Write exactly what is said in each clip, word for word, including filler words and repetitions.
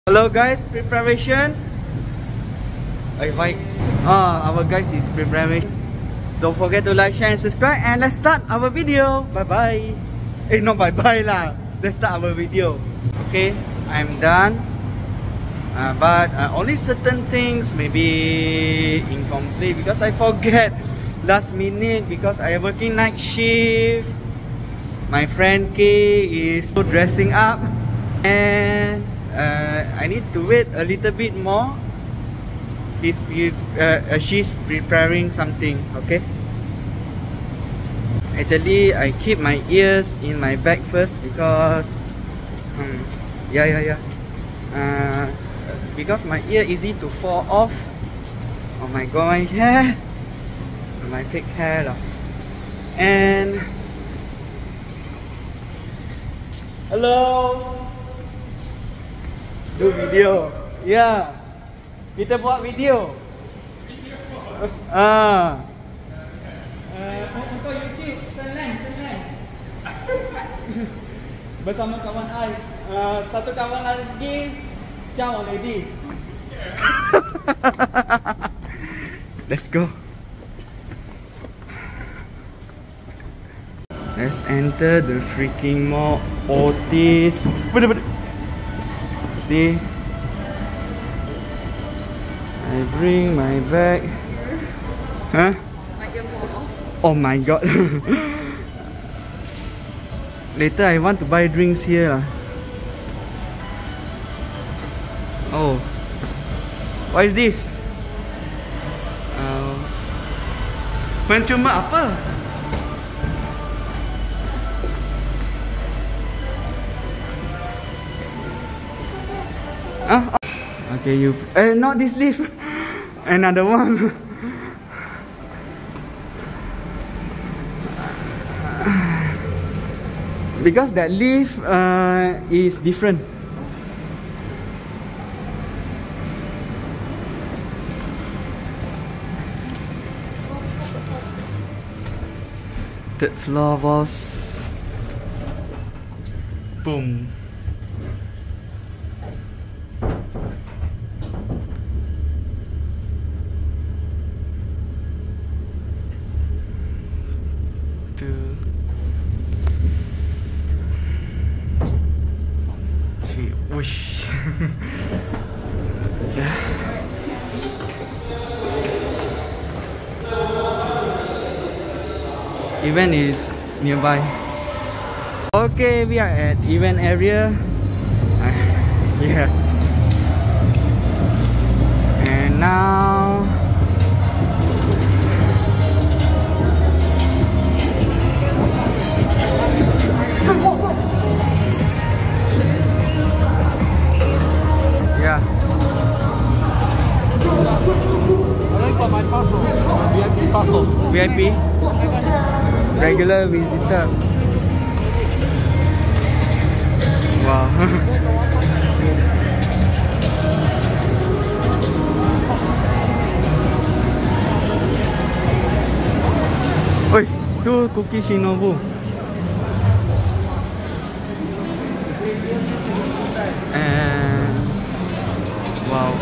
Hello guys, preparation. Wait, wait. Ah, our guys is preparing. Don't forget to like, share and subscribe, and let's start our video. Bye bye. Eh, not bye bye lah. Let's start our video. Okay, I'm done. Uh, but uh, only certain things maybe incomplete because I forget last minute because I am working night shift. My friend K is dressing up and uh, I need to wait a little bit more. He's, uh, she's preparing something. Okay. Actually, I keep my ears in my bag first because um, yeah yeah yeah. Uh, because my ear easy to fall off. Oh my god, my hair, my fake hair lah. And hello, do video. Yeah, kita buat video. Ah. Uh, untuk YouTube, senang, senang. Bersama kawan I. Uh, satu kawan lagi, ciao lady. Let's go. Let's enter the freaking mall. Otis. See, I bring my bag. Huh? Oh my god. Later I want to buy drinks here. Oh, what is this? Uh, Pencuma apa? Ah, okay, you. Eh, not this leaf. Another one. Because that leaf uh, is different. Third floor, boss. Boom. Two. Three. Whoosh. Yeah. Event is nearby. Okay, we are at event area. Uh, yeah. And now yeah. V I P? Regular visitor. Wow. Oi, tu Cookie Shinobu. And wow.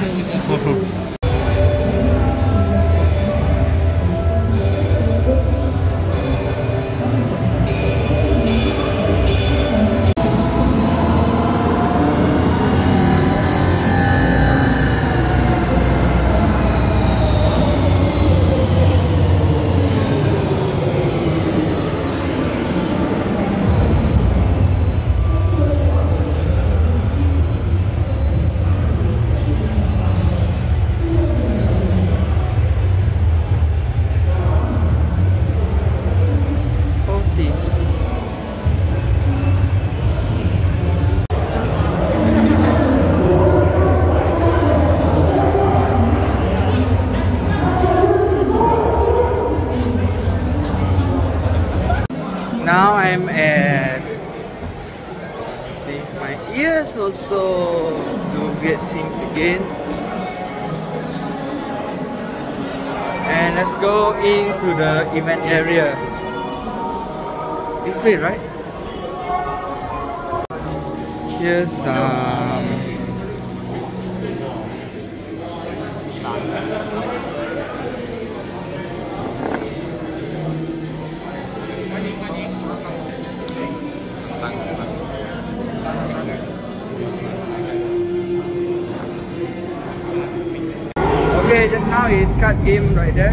Now I'm at, see, my ears also to get things again. And let's go into the event area. This way, right? Here's some Okay, just now is card game right there.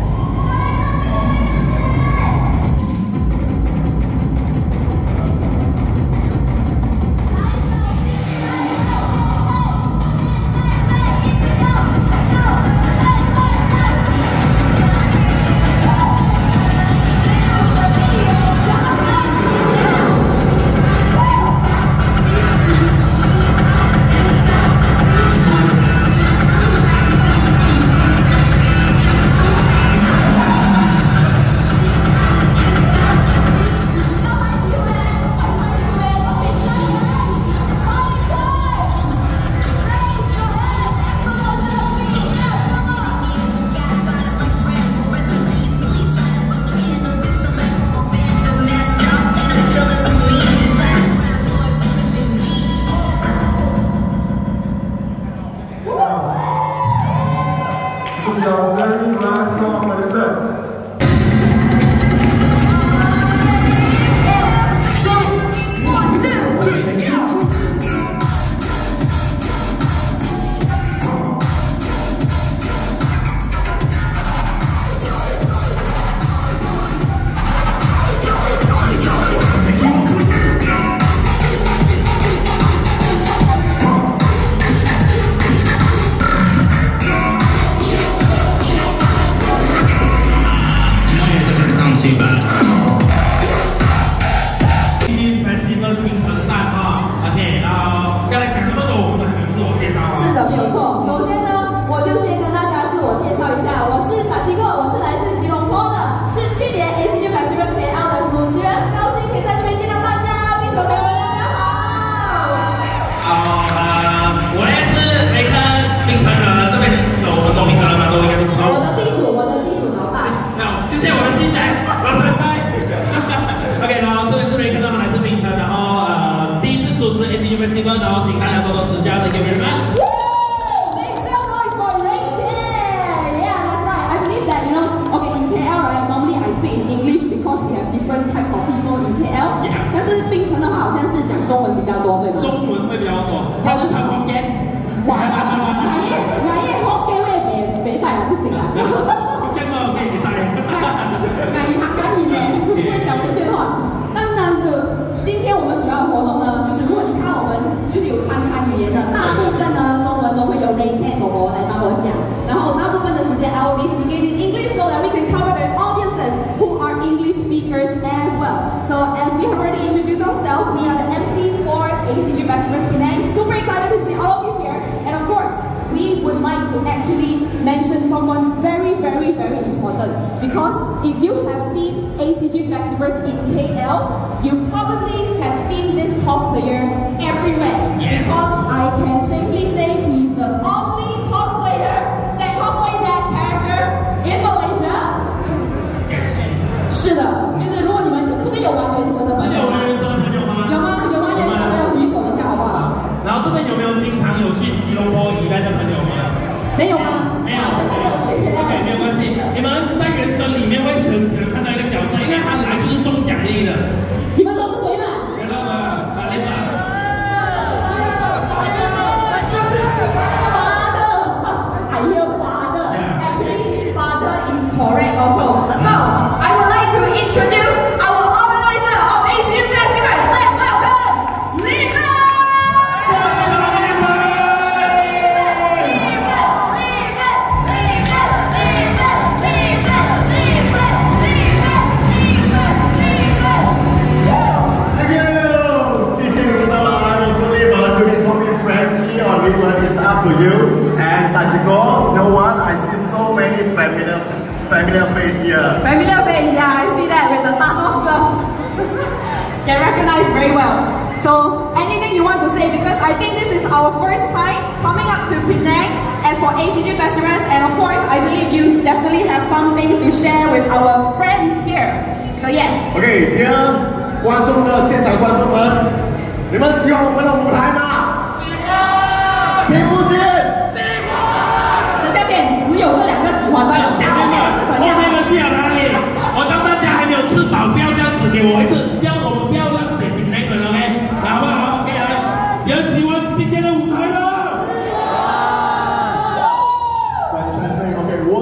Festival， 然后请大家多多指教的，给人们。 Make some noise for Raycan! Yeah, that's right. I believe that, you know, okay, in K L, right, normally I speak in English because we have different types of people in K L. Yeah. 但是槟城的话，好像是讲中文比较多，对吗？ 中文会比较多，他是讲福建。 哇，哪嘢哪嘢福建會比比賽啊？不行啦。 福建話可以比賽。 哪嘢客家語呢？講福建話。但是呢，就今天我们主要的活动呢，就是如果你看我们就是有参参语言的，大部分呢中文都会有 Raycan 狗狗来帮我讲，然后大部分的时间 I will be speaking in English so that we can cover the audiences who are English speakers as well. So as we have already introduced ourselves, we are the M Cs for A C G Festivals Penang. Super excited to see all of you here, and of course, we would like to actually mention someone very, very, very important. Because if you have seen A C G Festivals in K L, you probably have seen this cosplayer everywhere. Yes. Because I can safely say he's the only cosplayer that cosplays that character in Malaysia. Yes. 是的，就是如果你们这边有玩原神的朋友， 有玩原神的朋友吗？ 有吗？有玩原神的朋友举手一下好不好？ 然后这边有没有经常有去吉隆坡以外的朋友没有？ 没有吗？ 没有， 没有去。 OK， 没有关系。你们在原神里面会很喜欢看到一个角色，因为他来就是送奖励的。 你们都是谁嘛？ 知道吗？啊，那个。 Father, I hear father. Actually, father is correct also. So I would like to introduce our organizer of A C G Festivals. Let's welcome Lima. It's up to you. And Sachiko, you know what? I see so many familiar, familiar face here. Familiar face, yeah, I see that with the Thanos gloves. Can recognize very well. So, anything you want to say? Because I think this is our first time coming up to Penang as for A C G Festivals, and of course, I believe you definitely have some things to share with our friends here. So yes. Okay, dear 观众的现场观众们，你们喜欢我们的舞台吗？听不见。 等下面只有这两个喜欢的，前面是怎样？ 后面的去了哪里？我当大家还没有吃饱，不要这样子给我一次，不要我们不要让自己平衡了 ，OK？ 好不好 ？OK 来，有喜欢今天的舞台吗？ 三三三 ，OK， 我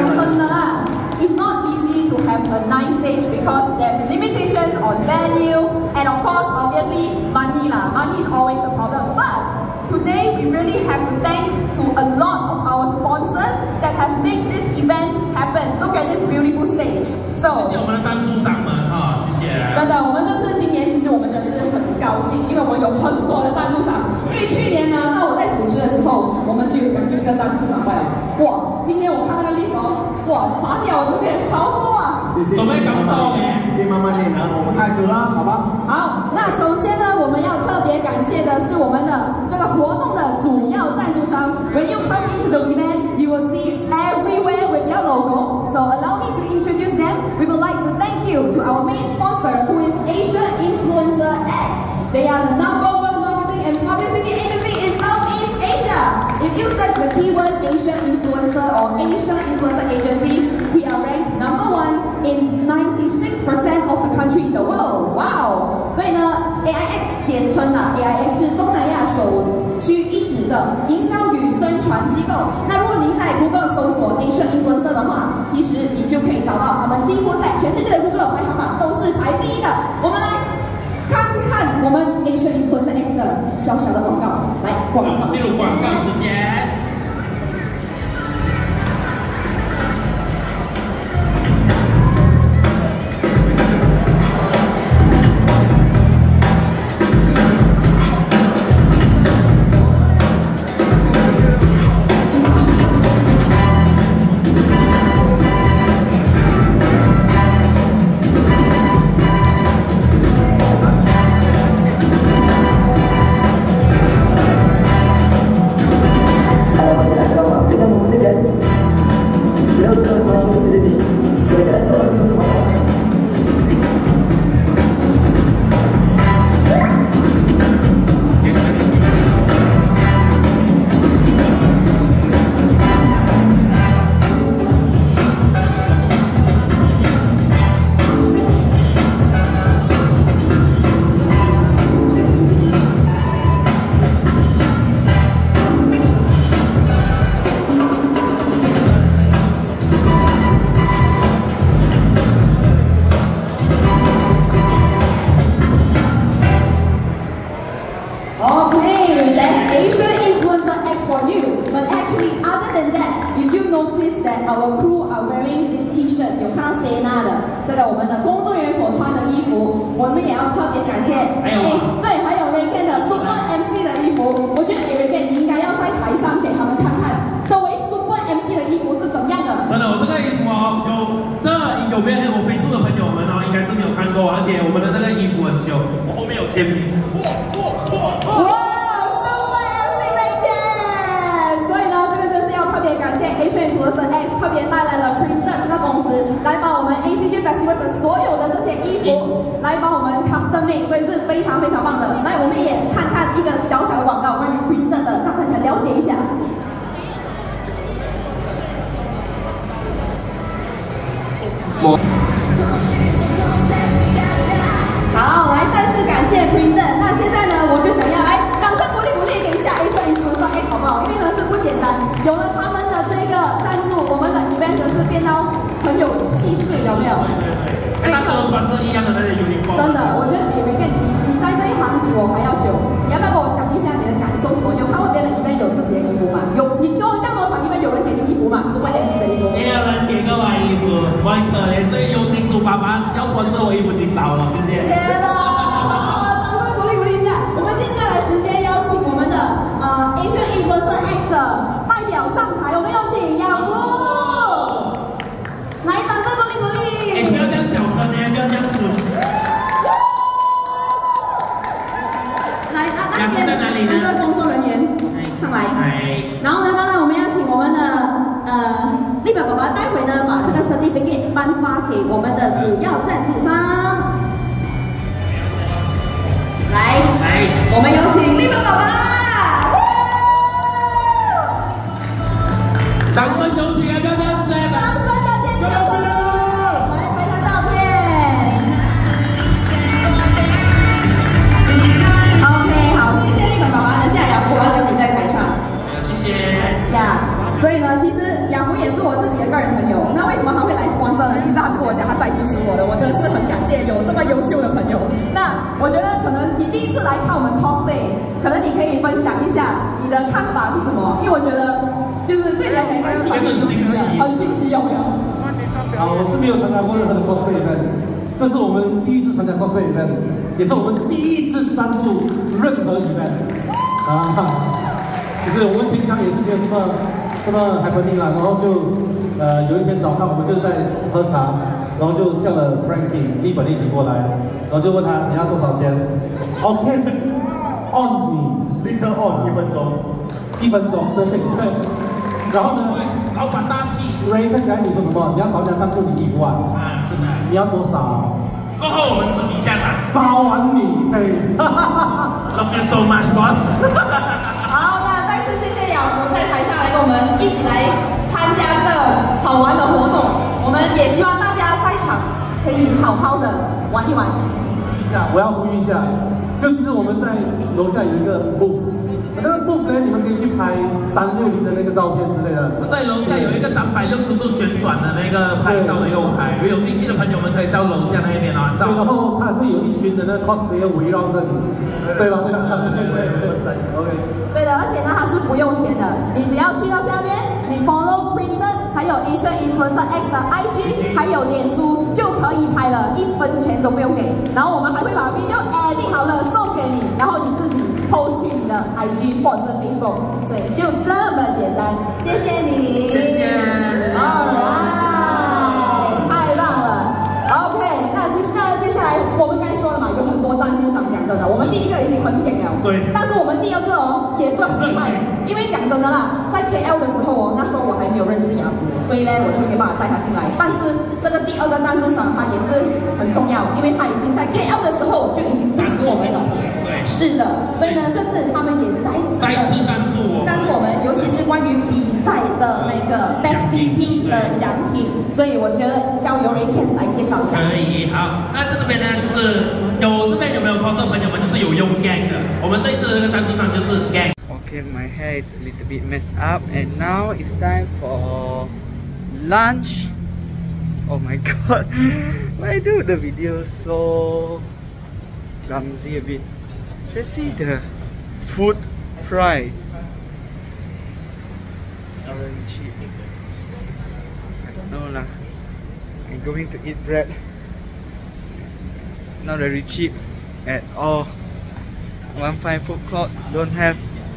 真的啦 ，It's not easy to have a nice stage because there's limitations on venue and of course, obviously, money lah. Money is always the problem. But today we really have to thank to a lot of our sponsors that have made this event happen. Look at this beautiful stage. So 谢谢我们的赞助商们哈，谢谢。 真的，我们就是今年其实我们真是很高兴，因为我们有很多的赞助商。因为去年呢，那我在主持的时候，我们只有讲一个赞助商罢了。哇，今天我看那个 list 哦，哇，傻掉，这些好多啊！ 准备感动哎， 一定慢慢练啊，我们开始啦，好吧？ 好，那首先呢，我们要特别感谢的是我们的这个活动的主要赞助商。When you come into the event, you will see everywhere with their logo. So allow me to introduce them. We would like to thank you to our main sponsor, who is Asia Influencer X. They are the number one marketing and publicity agency in Southeast Asia. If you search the keyword Asia Influencer or Asia Influencer Agency, we are ranked number one in ninety-six percent of the country in the world. Wow! 所以呢 ，A I X 简称啊 ，A I X 是东南亚首屈一指的营销与宣传机构。那如果您在 Google 搜索 Asia Influencer 的话，其实你就可以找到他们几乎在全世界的 Google 排行榜都是排第一的。我们来看看我们 Asia Influencer X 的小小的广告，来广告进入广告时间。 Our crew are wearing this T-shirt， 有看到 Sena 的，这个我们的工作人员所穿的衣服，我们也要特别感谢。 还有哎，对，还有 Regan 的 Super M C 的衣服，我觉得 Regan 你应该要在台上给他们看看，作为 Super M C 的衣服是怎样的。 真的，我这个衣服哦，有这有没有我飞速的朋友们哦，应该是没有看过，而且我们的那个衣服很秀，我后面有签名。 哇！ Asia Influencer X 特别带来了 Printed 这个公司，来把我们 A C G Festival 的所有的这些衣服，来帮我们 custom make， 所以是非常非常棒的。来，我们也看看一个小小的广告，关于 Printed 的，让大家了解一下。我。好，来再次感谢 Printed。那现在呢，我就想要来掌声鼓励鼓励给一下 Asia Influencer X 好不好？因为呢是不简单，有了他们的这个赞助，我们的 event 是变到很有气势，有没有？ 对对对，哎，大家都穿着一样的那些 uniform。真的，我觉得你 Regan 你你在这一行比我还要久，你要不要跟我讲一下你的感受？什么？有看过别的 event 有自己的衣服吗？有，你做这样多场 event 有人给你衣服吗？是 Y M C 的衣服？ 也有人给过我衣服，我很可怜，所以有金主爸爸要穿着我衣服去找了，谢谢。 天哪！掌声鼓励鼓励一下。我们现在来直接邀请我们的呃 Asia Influencer X 的代表上台，我们有请雅福，来掌声鼓励鼓励。 哎，不要这样小声呢，不要这样损。 来，那那边跟着工作人员上来。然后呢，当然我们要请我们的呃立宝宝宝待会呢把这个 certificate 颁发给我们的主要赞助商。来，来，我们有请立宝宝宝。 掌声有请啊！不要这样子， 掌声加尖叫声，来拍张照片。OK， 好，谢谢立本爸爸。等下雅福要留你在台上。 谢谢。 呀，所以呢，其实雅福也是我自己的个人朋友。 友。那为什么他会来 sponsor 呢？其实他是跟我讲，他是来支持我的，我真的是很感谢有这么优秀的朋友。那我觉得可能你第一次来看我们 cosplay， 可能你可以分享一下你的看法是什么？因为我觉得就是对你来讲应该是很新奇的，很新奇有没有？ 啊，我是没有参加过任何的 cosplay event， 这是我们第一次参加 cosplay event， 也是我们第一次赞助任何 event。啊，就是我们平常也是没有这么这么 happening 啦，然后就呃有一天早上我们就在喝茶，然后就叫了 Frankie 利本一起过来，然后就问他你要多少钱 ？OK，on 你立刻 on 一分钟， 一分钟，对对。然后呢？ 老板大气。 Ray 看起来你说什么？你要找人家赞助你衣服啊？ 啊，是的。 你要多少？ 过后我们私底下谈。 包完你，可以。 Thank you so much, boss 。 好，那再次谢谢亚福在台上来跟我们一起来参加这个好玩的活动。我们也希望大家在场可以好好的玩一玩。 我要呼吁一下，就其实我们在楼下有一个 booth。那个 booth 呢，你们可以去拍三六零的那个照片之类的。 对，楼下有一个三百六十度旋转的那个拍照的一个舞台，有兴趣的朋友们可以到楼下那边啊照。 然后它会有一群的那 cosplayer 围绕着你，对吧？对吧？对对对 ，OK。 对的，而且呢，它是不用钱的，你只要去到下面，你 follow Printed， 还有 Asian Influencer X 的 I G， 还有脸书就可以拍了，一分钱都不用给。然后我们还会把 video edit 好了送给你，然后你自己 post 去你的 I G 或者是 Facebook， 所以就这么简单。谢谢你， 谢谢。 Alright， 太棒了。OK， 那其实呢，接下来我们刚才说了嘛，有很多赞助商，讲真的，我们第一个已经很顶了， 对。 但是我们第二个哦，也是很厉害，因为讲真的啦，在 K L 的时候哦，那时候我还没有认识雅福，所以呢，我就没办法带他进来。但是这个第二个赞助商他也是很重要，因为他已经在 K L 的时候就已经支持我们了。 对， 是的，所以呢，这次他们也再次再次赞助我， 赞助我们，尤其是关于比赛的那个 Best C P 的奖品，所以我觉得交由 Rayken 来介绍一下。 可以，好，那在这边呢，就是有这边有没有 cos 的朋友们，就是有用 gang 的，我们这一次的这个赞助商就是 gang。 Okay, my hair is a little bit messed up, and now it's time for lunch. Oh my god, why do the video so clumsy a bit? Let's see the food price. Not very cheap. I don't know lah. I'm going to eat bread. Not very cheap at all. One fine food court don't have.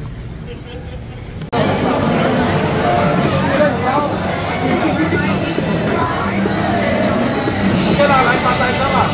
对了，来发单车吧。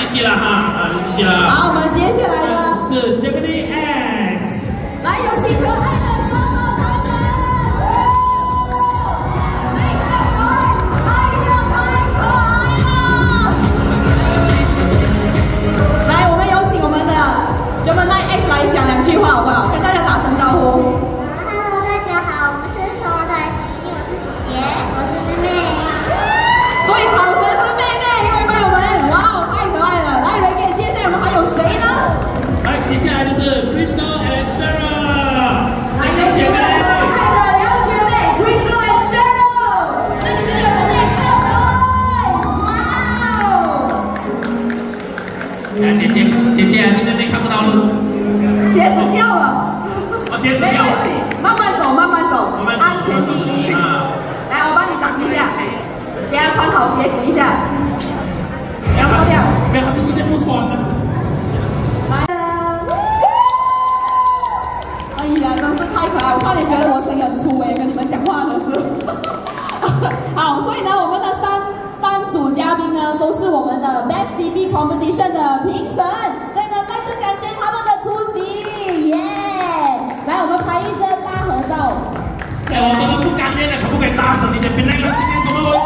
续了哈，啊，继续了。 好，我们接下来呢， 是 Gemini X， 来有请可爱的双胞胎们，太可爱，太可爱了！来，我们有请我们的 Gemini X 来讲两句话好不好？跟大家打声招呼。 Hello， 大家好，我是双胞胎姐姐，我是姐姐，我是妹妹。 所以草蛇是妹妹，因为朋友们，哇，太可爱了！来 ，Reggae， 接下来我们还有谁呢？ 来，接下来就是 Crystal and Cheryl， 还有姐妹，可爱的两姐妹 ，Crystal and Cheryl， 这是我们的小可爱，哇哦！ 来，姐姐，姐姐，你妹妹看不到路， 鞋子掉了， 我鞋子没掉了。 关系，慢慢走，慢慢走， 慢慢走安全第一。 啊， 来，我帮你挡一下，给他穿好鞋子一下，然后这样。 没有，他是直接不穿了。 来，哎呀，真是太可爱！我差点觉得我声音很粗哎，跟你们讲话的时候。好，所以呢，我们的三三组嘉宾呢，都是我们的 Best C B Competition 的评审，所以呢，再次感谢他们的出席，耶！来，我们拍一张大合照。 哎，我真的不甘愿了，可不可以大声一点？别那个今天怎么回事？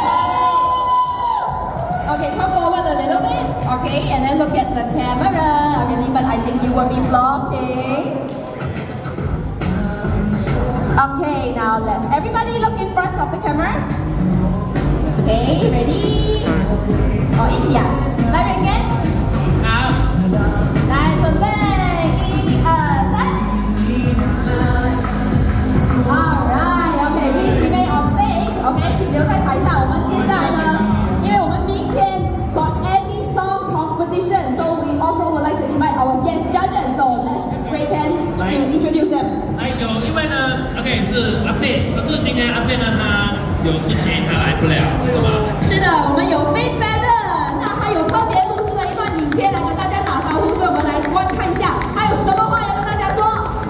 Okay, come forward a little bit. Okay, and then look at the camera. Okay, Liban, I think you will be vlogging. Okay, now let's everybody look in front of the camera. Okay, ready? 哦，一起啊！来 ，Reggae。 好， 来，准备，一二三。Alright, okay, please remain on stage. Okay, 请留在台上。我们接下来呢，因为我们明天 got any song competition, so we also would like to invite our guest judges. So let's raise hand to introduce them. 来有，因为呢 ，OK 是阿飞，可是今天阿飞呢，他有事情他来不了，是吗？ 是的，我们有非凡的，那他有特别录制了一段影片来跟大家打招呼，所以我们来观看一下，他有什么话要跟大家说。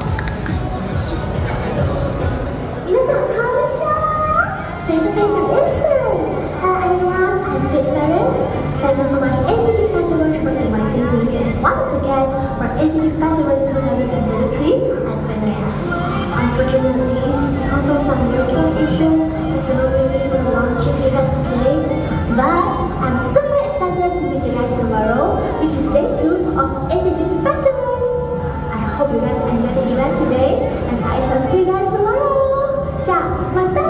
皆さんこんにちは。フェイトフェイトです。Hello everyone, I'm Faith Farron. Thank you so much A C G Festival for inviting me as one of the guests for A C G Festival twenty twenty-three at Penang. Unfortunately, because of some medical issue, I cannot really do the launching event today. But I'm super excited to meet you guys tomorrow, which is day two of A C G Festivals. I hope you guys enjoy the event today, and I shall see you guys tomorrow. 这样，拜拜。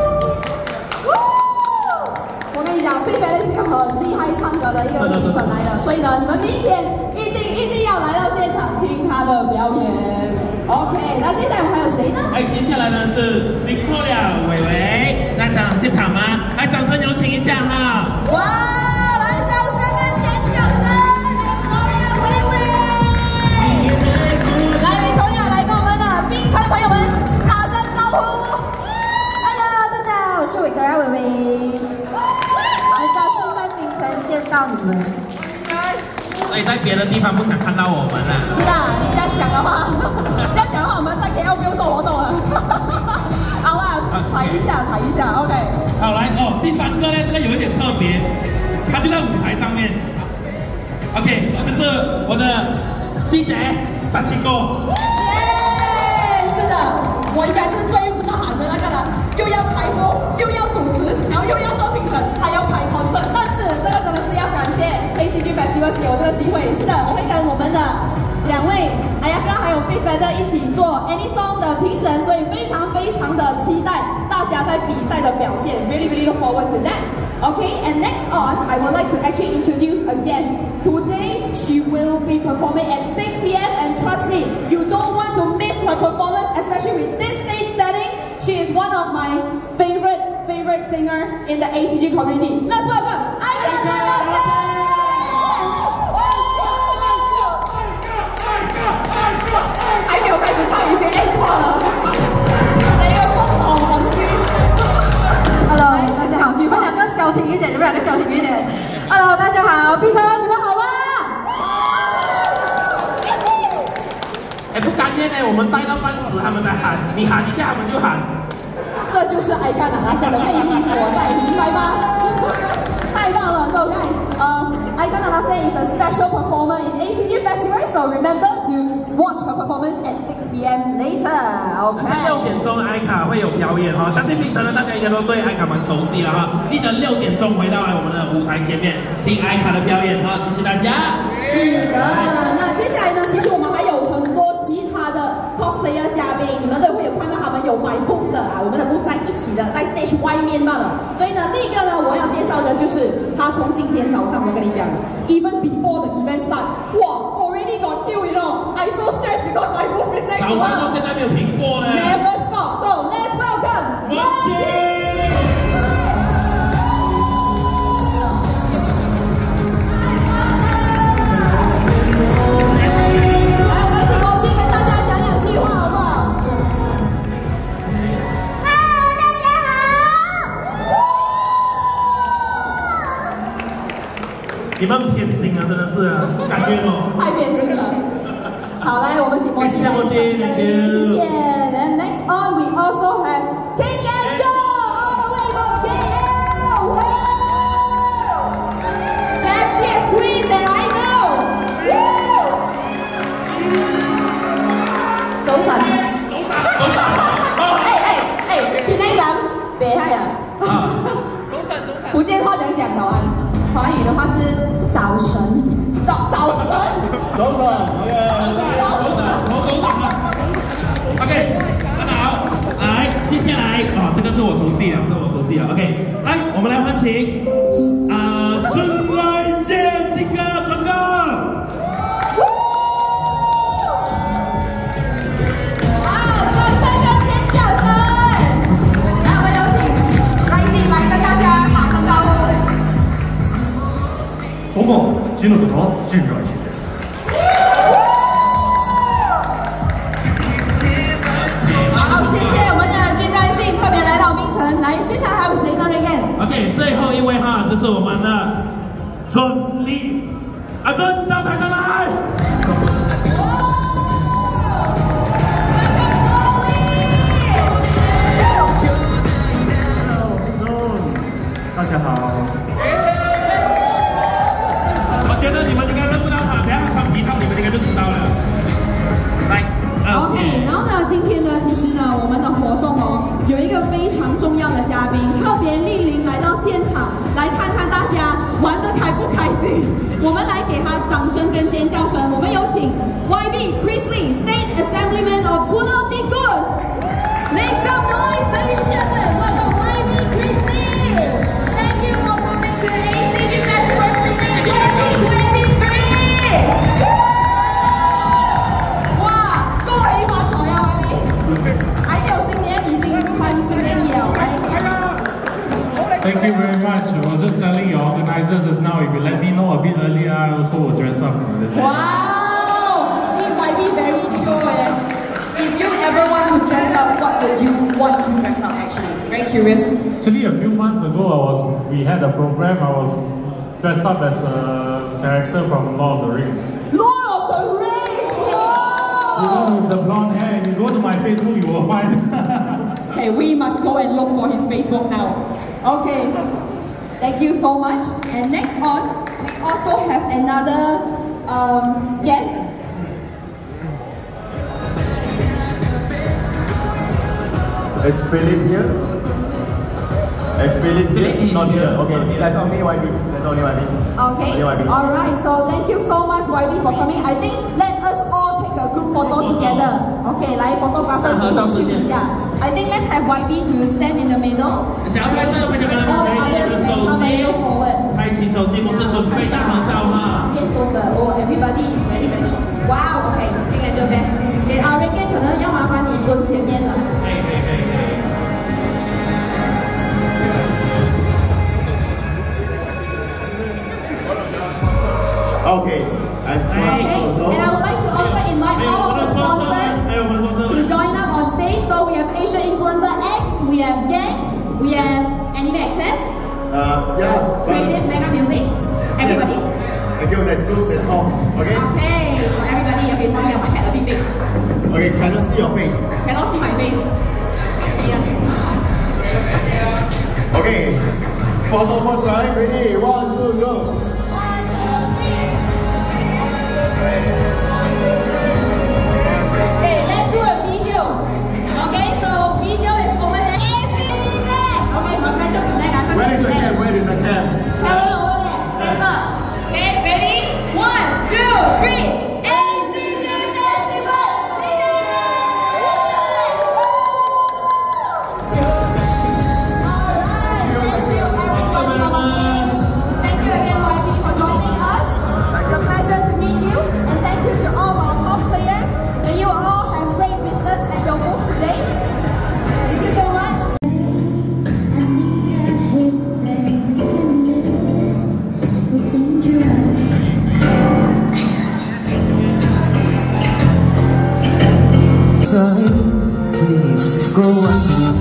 我跟你讲，非凡是一个很厉害唱歌的一个女神来的，所以呢，你们明天一定一定要来到现场听她的表演。OK， 那接下来我们还有谁呢？ 哎，接下来呢是 Victoria 伟伟，来场现场吗？来，掌声有请一下哈！ 哇，来掌声跟尖叫声 ，Victoria 伟伟。来 ，Victoria 来跟我们的冰城朋友们打声招呼。 Hello， 大家好，我是伟格拉伟伟，很高兴在槟城见到你们。 所以在别的地方不想看到我们了。 是的，你这样讲的话，这样讲的话，我们在 K L 不用做活动了。好啦，踩一下，踩一下 ，OK。 好来哦，第三个呢，这个有一点特别，它就在舞台上面。OK， 这是我的 C 姐三七哥。 耶，是的，我应该是最不喊的那个了，又要开播，又要主持，然后又要做评审，还要开 concert，但是这个真的是要感谢 A C G Festival 给我这个机会。是的，我会跟我们的两位哎呀刚还有 Big Feather 一起做 Any Song 的评审，所以非常非常的期待大家在比赛的表现。Really, really look forward to that. Okay, and next on, I would like to actually introduce a guest. Today, she will be performing at six p m and trust me, you don't want to miss her performance, especially with this stage setting. She is one of my favorite, favorite singer in the A C G community. Let's welcome Aika. 还没有开始唱，已经 A 跨了。你要疯狂文娟。Hello， 大家好，你们两个消停一点，你们两个消停一点。Hello， 大家好，碧城，你们好吗？ 哎，不甘愿呢，我们待到半死，他们才喊，你喊一下，他们就喊。 这就是艾卡纳拉塞的魅力所在，明白吗？太棒了 ！So guys, um, Aika Narase is a special special performer in A C G Festival. So remember to watch her performance at six p m later. OK。 六点钟艾卡会有表演哈，相信平常呢大家应该都对艾卡蛮熟悉了哈。记得六点钟回到来我们的舞台前面听艾卡的表演哈，谢谢大家。 是的，那接下来呢，其实我们还有很多其他的 cosplayer 嘉宾，你们都会有看到他们有买 booth 的啊，我们的 booth 在一起的，在 stage 外面罢了。所以呢，第一个呢，我要介绍的就是他从今天早上我跟你讲 ，even before the event start， 哇 ，already got queue， you know， I so stressed because my booth is next to us。 早上到现在没有停过呢。 Never stop. So let's welcome Mochi。 你们偏心啊，真的是啊，感觉哦， 太偏心了。好，来，我们请莫奇来，谢谢。And next on, we also have King Angel all the way from K L. Sexiest queen that I know. 早晨， 早晨， 哎哎哎，偏那人，别害啊。 早晨，早晨。 福建话怎样讲早安？华语的话是早晨，早早晨， 早晨 ，OK， 早晨，我早晨 ，OK， 大家好，来，接下来啊，这个是我熟悉的，这是我熟悉的 ，OK， 来，我们来欢请啊，生来见这个团哥。 哇，掌声跟尖叫声！来，我们有请 Rising 来跟大家打声招呼。 どうも、ジノことジンライシンです。 好，谢谢我们的金Rising特别来到槟城。来，接下来还有谁呢 ？Again。 OK， 最后一位哈，就是我们的尊力，阿尊到台上来。 大家好。 我觉得你们应该认不到他，等下穿皮套你们应该就知道了。来 ，OK， 然后呢，今天呢，其实呢，我们的活动哦，有一个非常重要的嘉宾，特别莅临来到现场，来看看大家玩得开不开心。我们来给他掌声跟尖叫声。我们有请 Y B Chris Lee State Assemblyman of Pulau Tikus。Make some noise, ladies and gentlemen. Welcome Y B Chris Lee. Thank you for coming to A C G Festival twenty twenty-three. 哇，恭喜發財啊 Y B！ 還沒有新年已經穿新年衣了，來。 Thank you very much. I was just telling your organizers just now, if you let me know a bit earlier, I also will dress up for this. Wow! See, Y B very chill eh. If you ever want to dress up, what would you want to dress up actually? Very curious. Actually, a few months ago, I was we had a program. I was dressed up as a character from Lord of the Rings. Lord of the Rings! Wow! You know, with the blonde hair. If you go to my Facebook, you will find. Okay, we must go and look for his Facebook now. Okay, thank you so much. And next on, we also have another um, guest. Is Philip here? Is Philip here? Not here. Okay, that's only Y B. That's only Y B. Okay, Only Y B. alright, so thank you so much Y B for coming. I think let us all take a group photo together. Okay, 来 photographer 一起一下。I think let's have Y B to stand in the middle. 想要拍照的朋友们，可以拿着手机，开启手机模式，准备大合照哈。 边桌的哦 ，everybody is very very sure. Wow, okay, King Angel best. 给阿 Regan 可能要麻烦你蹲前面了。 可以可以可以可以。 Okay, and sponsors Okay, and I would like to also invite all of the sponsors to join up on stage. So we have Asia Influencer X, we have Gang, we have Anime Access, Uh, yeah. Creative Mega Music, everybody. Yes. Thank you. That's good. That's all. Okay. Okay, for everybody. Okay, sorry, my head a bit big. Okay. Cannot see your face. Cannot see my face. Yeah. Okay. Photo first, right? Ready? One, two, go. One, two, three. grow and grow.